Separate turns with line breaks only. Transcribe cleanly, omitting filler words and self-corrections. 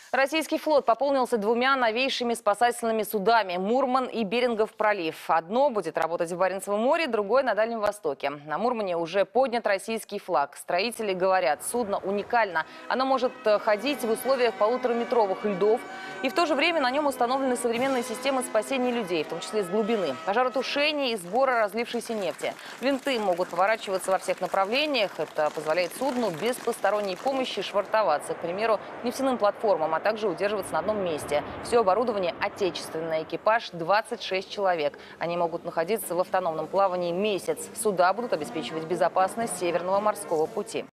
Российский флот пополнился двумя новейшими спасательными судами «Мурман» и «Берингов пролив». Одно будет работать в Баренцевом море, другое на Дальнем Востоке. На «Мурмане» уже поднят российский флаг. Строители говорят, судно уникально. Оно может ходить в условиях 1,5-метровых льдов. И в то же время на нем установлены современные системы спасения людей, в том числе с глубины, пожаротушения и сбора разлившейся нефти. Винты могут поворачиваться во всех направлениях. Это позволяет судну без посторонней помощи швартоваться, к примеру, нефтяным платформам, а также удерживаться на одном месте. Все оборудование отечественное, экипаж 26 человек. Они могут находиться в автономном плавании месяц. Суда будут обеспечивать безопасность Северного морского пути.